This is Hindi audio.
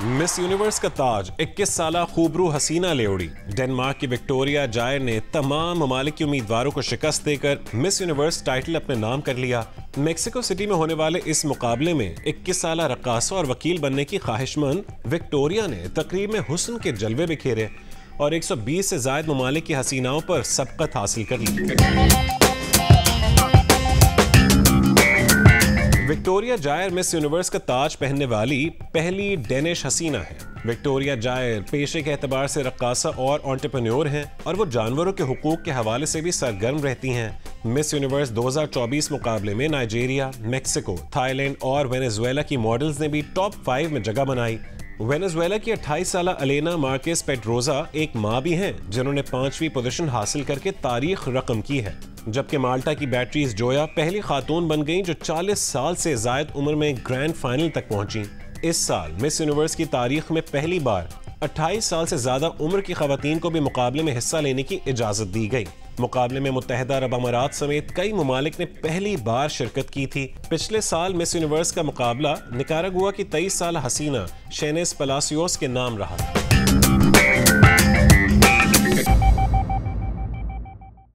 मिस यूनिवर्स का ताज 21 साला खूबरू हसीना ले उड़ी। डेनमार्क की विक्टोरिया जायर ने तमाम ममालिक के उम्मीदवारों को शिकस्त देकर मिस यूनिवर्स टाइटल अपने नाम कर लिया। मेक्सिको सिटी में होने वाले इस मुकाबले में 21 साला रक्कासा और वकील बनने की ख्वाहिशमंद विक्टोरिया ने तकरीब में हुस्न के जलवे बिखेरे और 120 से ज्यादा ममालिक की हसीनाओं पर सबकत हासिल कर ली। विक्टोरिया जायर मिस यूनिवर्स का ताज पहनने वाली पहली डेनिश हसीना है। विक्टोरिया जायर पेशे के एतबार से रक्कासा और एंटरप्रेन्योर हैं और वो जानवरों के हुकूक के हवाले से भी सरगर्म रहती हैं। मिस यूनिवर्स 2024 मुकाबले में नाइजीरिया, मेक्सिको, थाईलैंड और वेनेजुएला की मॉडल्स ने भी टॉप 5 में जगह बनाई। वेनेजुएला की 28 साला अलेना मार्केस पेड्रोजा एक माँ भी हैं जिन्होंने 5वीं पोजीशन हासिल करके तारीख रकम की है, जबकि माल्टा की बैट्रीज जोया पहली खातून बन गईं जो 40 साल से ज्यादा उम्र में ग्रैंड फाइनल तक पहुंची। इस साल मिस यूनिवर्स की तारीख में पहली बार 28 साल से ज्यादा उम्र की खवातीन को भी मुकाबले में हिस्सा लेने की इजाजत दी गई। मुकाबले में मुत्तहिदा अरब अमारात समेत कई ममालिक ने पहली बार शिरकत की थी। पिछले साल मिस यूनिवर्स का मुकाबला निकारागुआ की 23 साल हसीना शेनेस पलासियोस के नाम रहा।